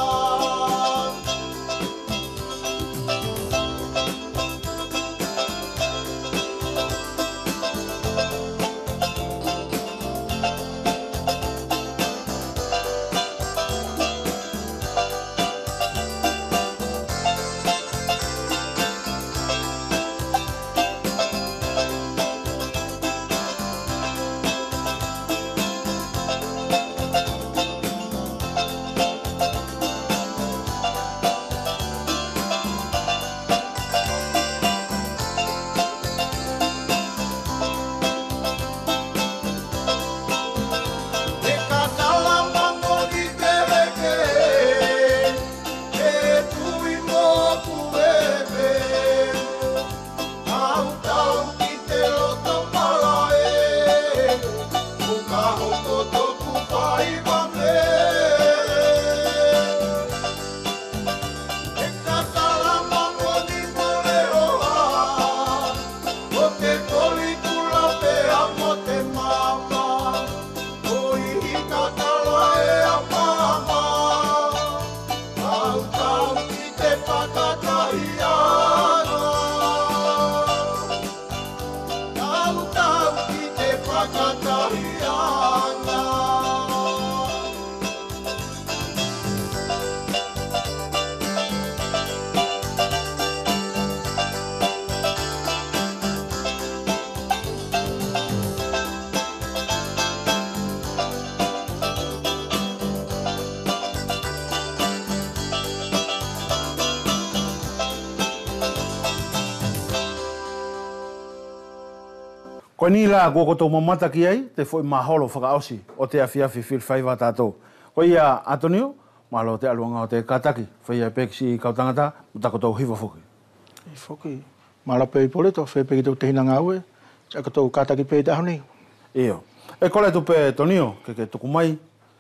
Ko ni la ko ko to mamata ki ai te foi maholo whakaosi o te afiafi fil whaiwa tātou. Ko ia Antonio, malo te aluanga o te kataki, whaia peksi kau tangata, mutako tau hiwa whuki. I whuki, malo pe i poleto, whai peki tau te hina ngaue, tia tau kataki pe i te ahoni. Iyo. E kole tu pe Tonio, ke tuku mai,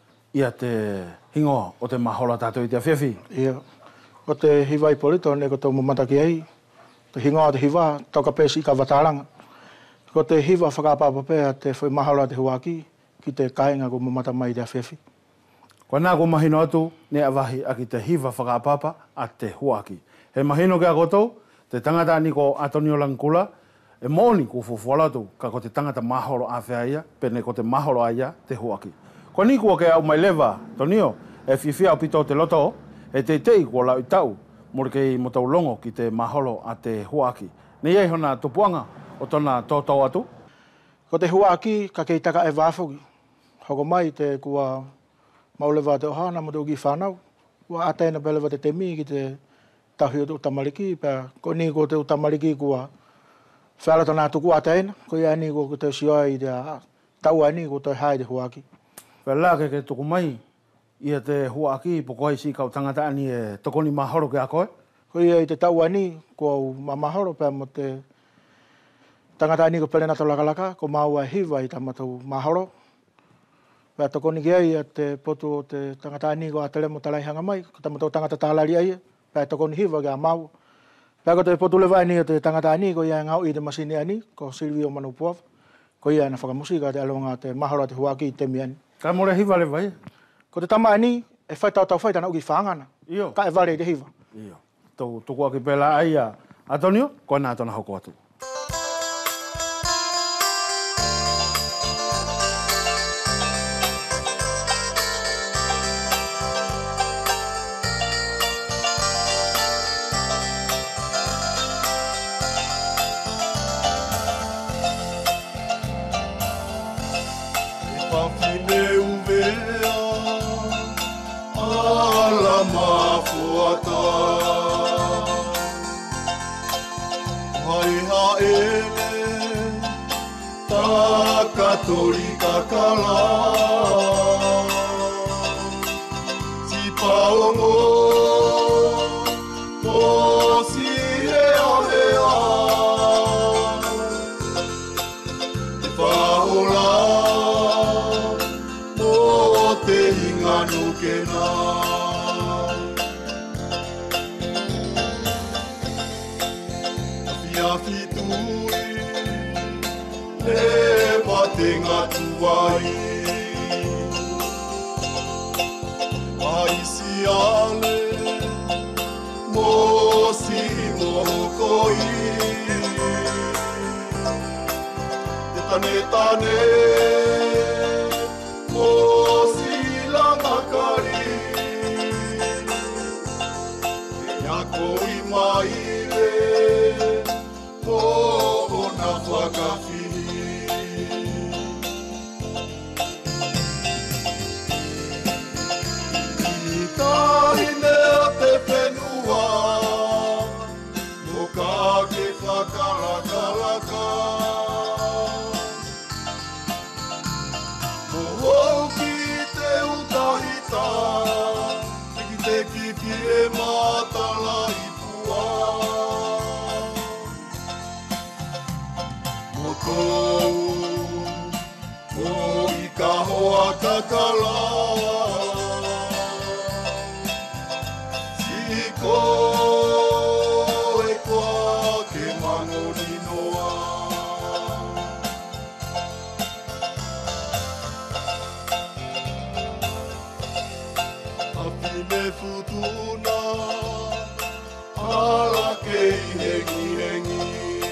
ia te hingoa o te maholo tātou i te afiafi. Iyo. O te hiwa i poleto, ne ko tau mamata ki ai, te hingoa o te hiwa, tau ka pesi ka wataranga. Ko te hiwa whakapapa pēa te whai mahalo a te huaki, ki te kāinga ko mamata mai te awhiawhi. Ko nā ko mahino atu, ne awahi a ki te hiwa whakapapa a te huaki. He mahino kia kotou, te tangata ni ko Antonio Langkula, e mōni ko fufuala atu, ka ko te tangata maholo a whea ia, pene ko te maholo a ia te huaki. Ko ni kua ke au mai lewa, Tonio, e whiwhia o pito te loto, e te tei kua lau i tau, mori kei mo tau longo ki te maholo a te huaki. Nei ei hona tupuanga, o tona tōtau atu? Ko te huaki, ka kei taka e wāwhuki. Hoko mai te kua maulewa te ohana mo te uki whanau. Kua ataina pelewa te temi ki te tahi o te utamariki. Ko ni ko te utamariki kua whaalata nā tuku ataina. Ko ia ni ko te sioa i te tau ani ko te hae te huaki. Whala ke tuku mai ia te huaki poko ai si kau tangata ani e tokoni mahoro ke a koe? Ko ia i te tau ani kua mahoro pēr mo te tangata ni ko pele na to laka ko maua hiwa i tamatu mahoro. Pea tokoni ki ai te potu o te tangata ni ko atele mo talai hanga mai, ko tamatu tangata tālari ai, pea tokoni hiwa ki a mau. Pea te potu le vai ni te tangata ani ko ia ngau I te masini ani ko Silvio Manupua. Ko ia na whakamusika te alonga te mahara te huaki te miani. Ka more hiva le vai? Ko te tama ani e whai tau whai tana uki whangana. Iyo. Ka e vare te hiva. Iyo. Tau tuku aki pela aia. Antonio, ko nā tona hoko atu. Katolika kala si paongo o si ea e whaola mo te inganu kena Afi tui te ngatuai Ai si ale mo si mohokoi Te tane tane mo si lanakari Te ngakoi maile mo ona whakafi Kakala Siko e kwa ke manori noa Api me futuna ala ke hengi hengi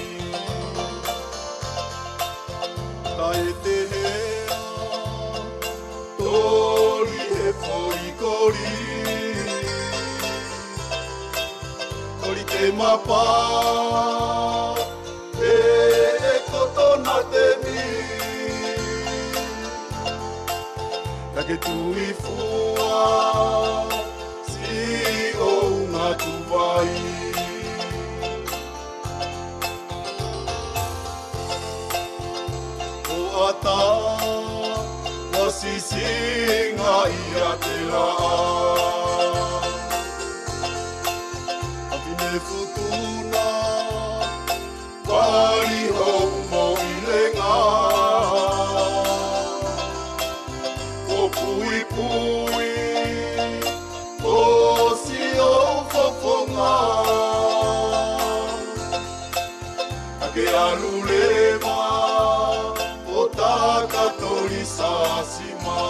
Tai te hea Tori he kori kori Kori te mapa E kotona te mi Kake tui fua Si o ngā tuwai O ata Sisinga ia te raa Apine futuna Wari homo I lenga Ko pui pui O si o fofonga Ake alu lewa O takatori sasima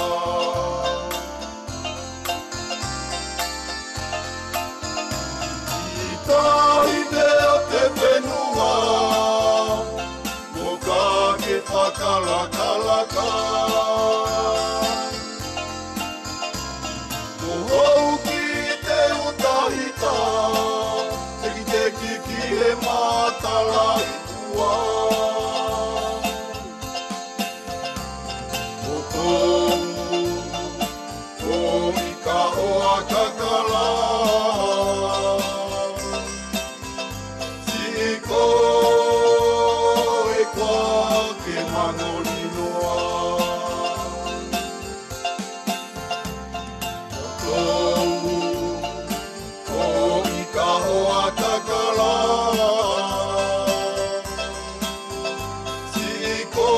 Itai deo te whenua Mo ka ke whakalakalaka Mo hou ki te utahita Te kiki he matala I tua Kakala Siko e kwa ke manori noa O I ka hoa kakala Siko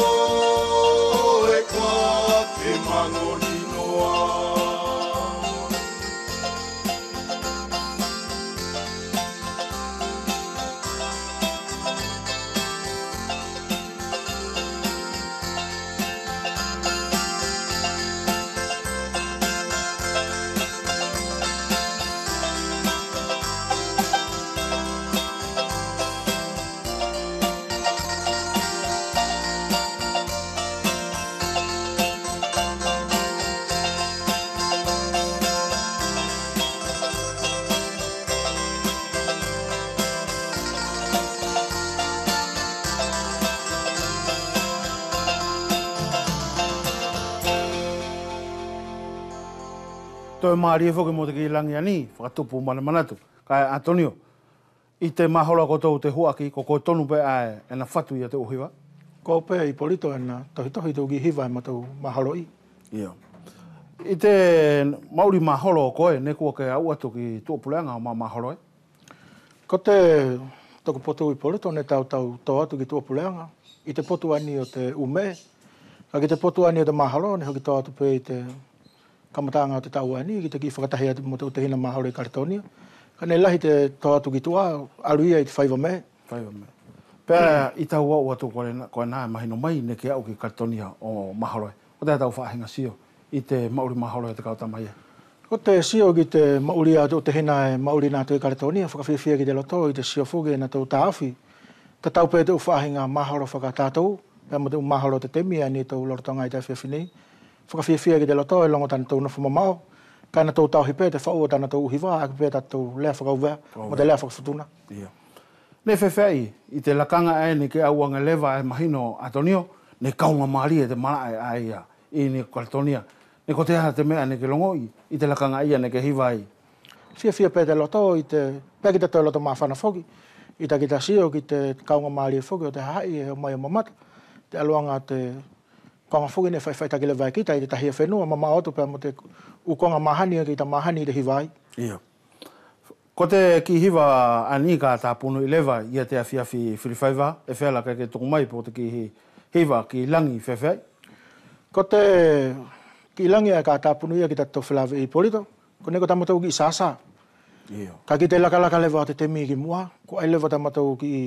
e kwa ke manori noa toi maari e foke mo te ki langi ani, whakatupu mana manatu. Kai Antonio, i te maholo kotou te huaki, ko koe tonu pe ae, e na whatu ia te uhiwa? Ko pe i polito e na tohi tau ki hiwa e matau maholo i. Ia. I te mauri maholo o koe, ne kua ke au atu ki tuapuleanga o maholo e? Ko te toko potu i polito, ne tau tau atu ki tuapuleanga. I te potu ani o te ume, ka ki te potu ani o te maholo, ne hoki tau atu pe i te kamatanga o te tau ani, ki te ki whakatahi atu mo te utehina maholo i Karitonia. Ka ne lahi te tau atu ki tua, aluia i te whaiva me. Whaiva me. Pea i tau au atu koe nā mahino mai, ne ke au ki Karitonia o maholo e. O te tau whaahinga sio i te mauri maholo e te kautama ia. Ko te sio ki te mauri atu o te hina e mauri nā tui Karitonia, whakawhiawhia ki te loto i te sio fuge na tau tāwhi. Te tau pe te uwhaahinga maholo whakatātou, pea mo te maholo te temi ani tau lorotonga i te whiawhinei. Whakawhiawhia ki te loto e longo tana tau na whamamao. Kai na tau tauhi pe te whau o tana tau uhiwa, aki pe tau lea whakauwea, mo te lea whakawhutuna. Ia. Ne whewhei, i te lakanga e ni ke auanga lewa e mahino Antonio, ne kaunga maari e te marae a ia i ni Karitonia. Ne ko te aha te mea ne ke longo i te lakanga ia ne ke hiwa i. Whiawhia pe te loto i te, pe ki te tau loto mawhana whoki, i ta ki ta sio ki te kaunga maari e whoki o te hai e o mai o mamata, te aluanga te kaunga whoki ne whai taki lewa e kita i te tahia whenua, ma otu pe mo te ukonga mahani ki ta mahani i te hiwai. Ia. Ko te ki hiwa ani ka tā punu i lewa ia te awhiawhi whiriwhaiwa, e whela kai ke tuku mai po te ki hiwa ki langi whewhai? Ko te ki langi a ka tā punu ia ki ta tau whilawe i polito, ko neko tamatau ki sasa. Ia. Ka ki te laka lewa te temi ki mua, ko ai lewa tamatau ki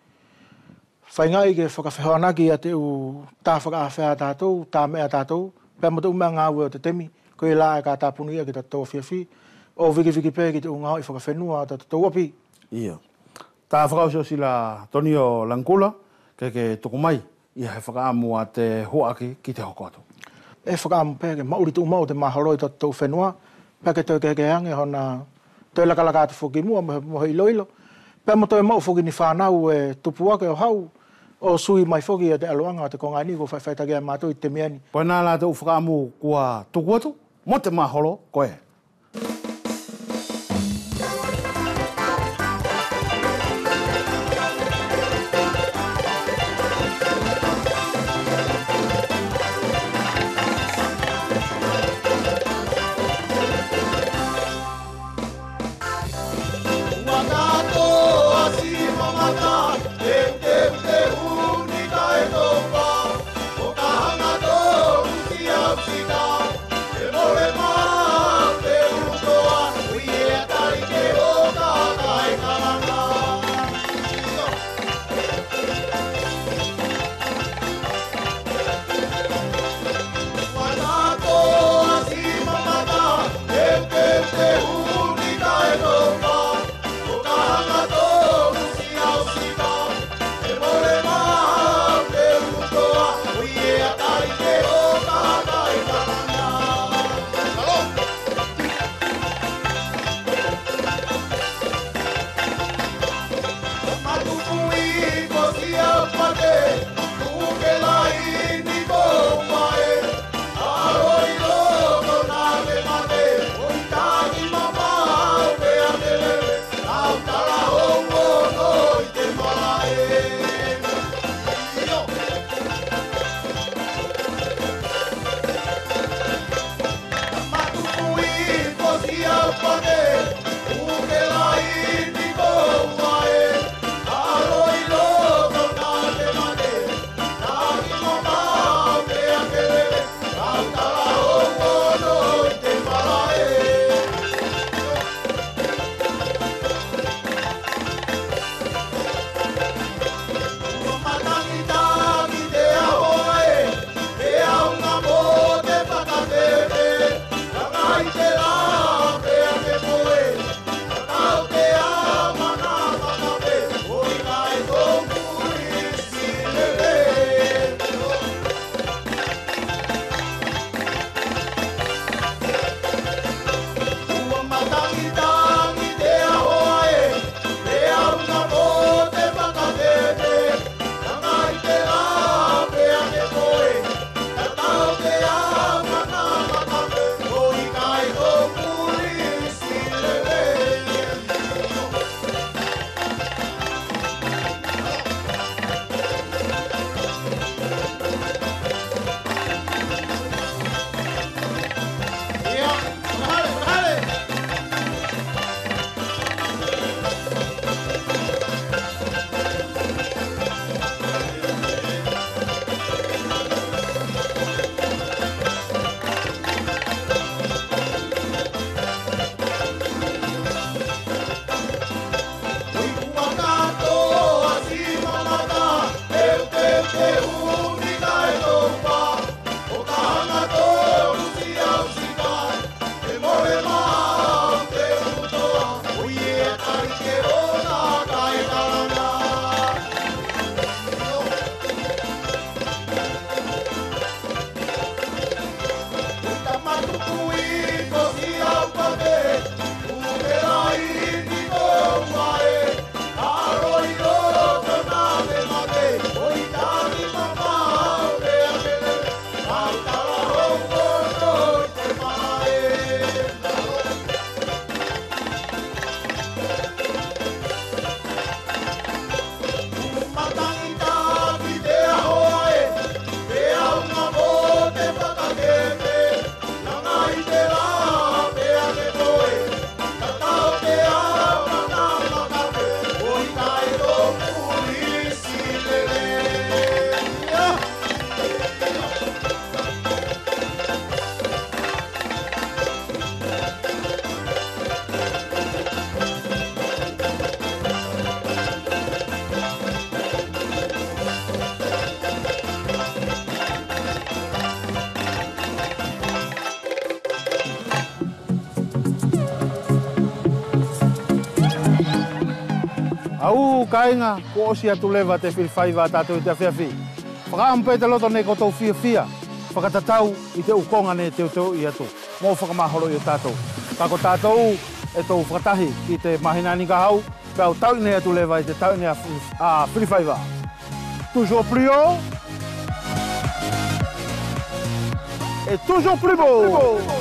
whaingai ke whakawhihoanaki a te u tā whakaawhea tātou, tā mea tātou, pia matau mea ngāwe o te temi, ko i laa ka tā punu ia ki ta tau whiawhi, o viki pē ki te unga i whakawhenua ta tau api. Ia. Tā whakausio sila Tonio Langkula, ke tuku mai, ia he whakaamu a te hoaki ki te hoko atu. E whakaamu pē ke mauri tu umau te maharoi ta tau whenua, pē ke tau ke hange hona tau lakalaka atu whoki mua mo he ilo. Pē mo tau mau whoki ni whanau e tupu ake o hau, o sui mai whoki a te aluanga te kongaini ko whaiwhaitake a mātou i te meani. Poi nā la tau whakaamu kua tuku atu, mo te maholo koe. E mole mā Au kainga, ko osi atu lewa te whiwhaiwa tātou i te whiawhi. Whakaampe te loto ne kotou whiawhia. Whakatatau i te ukonga ne te utau i atu. Mō whakamahoro i o tātou. Kako tātou e tau whakatahi i te mahinani ka hau. Pau tau ne atu lewa i te tau ne a whiwhaiwa. Toujours plus haut. Et toujours plus beau.